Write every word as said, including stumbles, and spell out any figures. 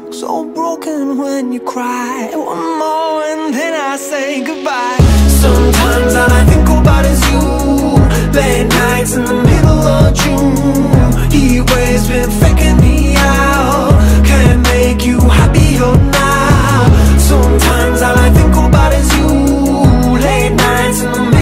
So broken when you cry. One more and then I say goodbye.